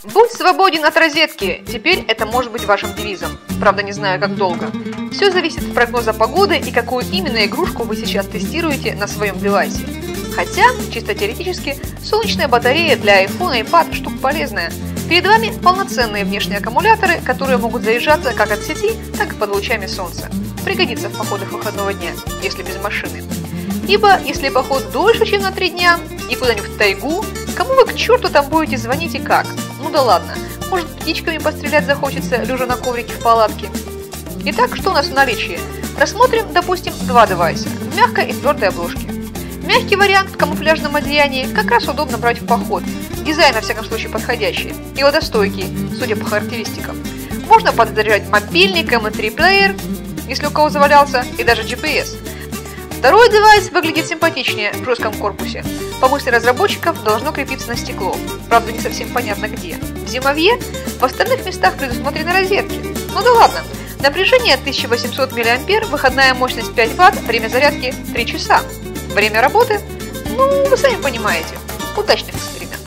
Будь свободен от розетки. Теперь это может быть вашим девизом. Правда, не знаю, как долго. Все зависит от прогноза погоды и какую именно игрушку вы сейчас тестируете на своем девайсе. Хотя, чисто теоретически, солнечная батарея для iPhone и iPad штука полезная. Перед вами полноценные внешние аккумуляторы, которые могут заряжаться как от сети, так и под лучами солнца. Пригодится в походах выходного дня, если без машины. Ибо, если поход дольше, чем на 3 дня, и куда-нибудь в тайгу, кому вы к черту там будете звонить и как? Ну да ладно, может птичками пострелять захочется, лежа на коврике в палатке. Итак, что у нас в наличии? Рассмотрим, допустим, 2 девайса в мягкой и твердой обложке. Мягкий вариант в камуфляжном одеянии как раз удобно брать в поход. Дизайн, во всяком случае, подходящий и водостойкий, судя по характеристикам. Можно подзаряжать мобильник, MP3-плеер, если у кого завалялся, и даже GPS. Второй девайс выглядит симпатичнее в жестком корпусе. По мысли разработчиков должно крепиться на стекло. Правда, не совсем понятно где. В зимовье, в остальных местах предусмотрены розетки. Ну да ладно. Напряжение 1800 мА, выходная мощность 5 Вт, время зарядки 3 часа. Время работы? Ну, вы сами понимаете. Удачных экспериментов.